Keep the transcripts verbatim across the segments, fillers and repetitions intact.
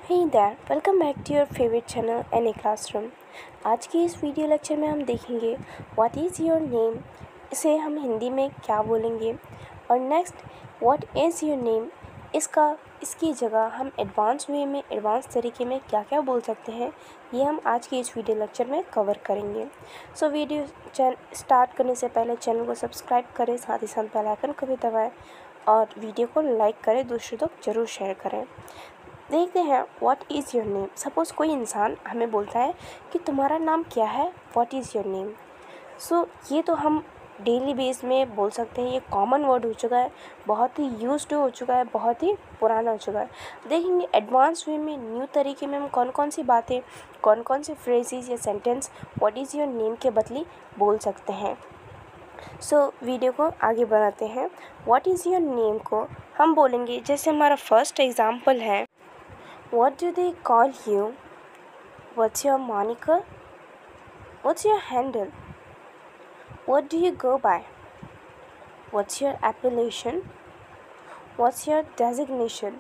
Hey there, welcome back to your favorite channel N A classroom. आज की इस video lecture में हम देखेंगे व्हाट इज़ योर नेम, इसे हम हिंदी में क्या बोलेंगे, और next what is your name, इसका इसकी जगह हम एडवांस वे में एडवांस तरीके में क्या क्या बोल सकते हैं, ये हम आज की इस वीडियो लेक्चर में कवर करेंगे। सो so, वीडियो चैन स्टार्ट करने से पहले चैनल को सब्सक्राइब करें, साथ ही साथ बेल आइकन को भी दबाएँ और वीडियो को लाइक करें, दूसरों तक जरूर शेयर करें। देखते हैं what is your name. Suppose कोई इंसान हमें बोलता है कि तुम्हारा नाम क्या है, what is your name. So ये तो हम डेली बेस में बोल सकते हैं, ये कॉमन वर्ड हो चुका है, बहुत ही यूज्ड हो चुका है, बहुत ही पुराना हो चुका है। देखेंगे एडवांस वे में न्यू तरीके में हम कौन कौन सी बातें, कौन कौन से फ्रेजेस या sentence what is your name के बदले बोल सकते हैं। सो so, वीडियो को आगे बढ़ाते हैं। व्हाट इज़ योर नेम को हम बोलेंगे, जैसे हमारा फर्स्ट एग्जाम्पल है, what do they call you? What's your moniker? What's your handle? What do you go by? What's your appellation? What's your designation?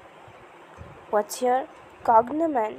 What's your cognomen?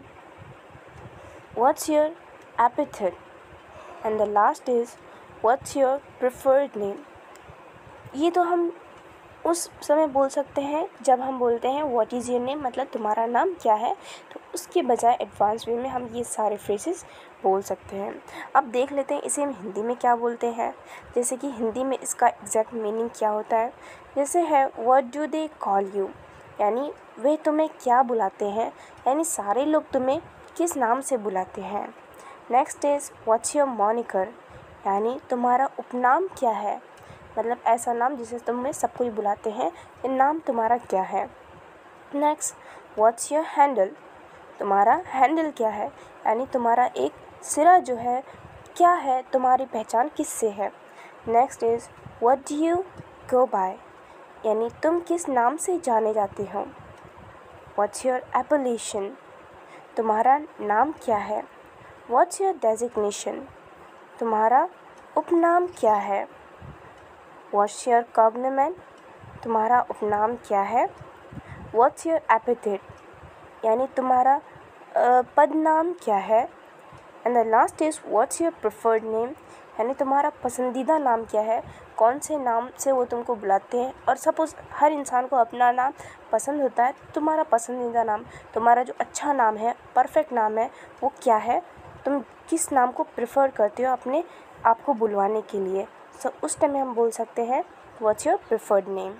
What's your epithet? And the last is, what's your preferred name? ये तो हम उस समय बोल सकते हैं जब हम बोलते हैं व्हाट इज़ योर नेम, मतलब तुम्हारा नाम क्या है, तो उसके बजाय एडवांस वे में हम ये सारे फ्रेजेस बोल सकते हैं। अब देख लेते हैं इसे हम हिंदी में क्या बोलते हैं। जैसे कि हिंदी में इसका एग्जैक्ट मीनिंग क्या होता है। जैसे है what do they call you, यानी वे तुम्हें क्या बुलाते हैं, यानी सारे लोग तुम्हें किस नाम से बुलाते हैं। Next is what's your moniker, यानी तुम्हारा उपनाम क्या है, मतलब ऐसा नाम जिसे तुम्हें सब कोई बुलाते हैं, ये नाम तुम्हारा क्या है। नेक्स्ट व्हाट्स योर हैंडल, तुम्हारा हैंडल क्या है, यानी तुम्हारा एक सिरा जो है क्या है, तुम्हारी पहचान किससे है। Next is what do you go by, यानी तुम किस नाम से जाने जाते हो। व्हाट्स योर एप्पेलेशन, तुम्हारा नाम क्या है। व्हाट्स योर डेजिग्नेशन, तुम्हारा उपनाम क्या है। व्हाट्स योर कॉग्निमेंट, तुम्हारा उपनाम क्या है। व्हाट्स योर एपिथेट, यानी तुम्हारा पदनाम क्या है। And the last is what's your preferred name, यानी तुम्हारा पसंदीदा नाम क्या है, कौन से नाम से वो तुमको बुलाते हैं। और सपोज़ हर इंसान को अपना नाम पसंद होता है, तुम्हारा पसंदीदा नाम, तुम्हारा जो अच्छा नाम है, परफेक्ट नाम है, वो क्या है, तुम किस नाम को प्रेफर करते हो अपने आप को बुलवाने के लिए। सो so, उस टाइम में हम बोल सकते हैं what's your preferred name.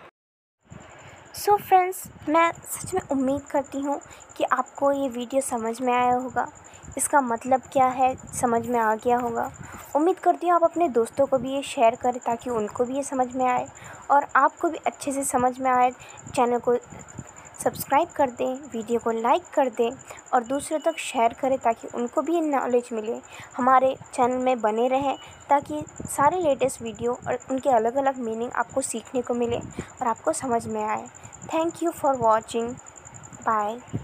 So friends, मैं सच में उम्मीद करती हूँ कि आपको ये वीडियो समझ में आया होगा, इसका मतलब क्या है समझ में आ गया होगा। उम्मीद करती हूँ आप अपने दोस्तों को भी ये शेयर करें ताकि उनको भी ये समझ में आए और आपको भी अच्छे से समझ में आए। चैनल को सब्सक्राइब कर दें, वीडियो को लाइक कर दें और दूसरों तक शेयर करें ताकि उनको भी नॉलेज मिले, हमारे चैनल में बने रहें ताकि सारे लेटेस्ट वीडियो और उनके अलग अलग मीनिंग आपको सीखने को मिले और आपको समझ में आए। Thank you for watching, bye.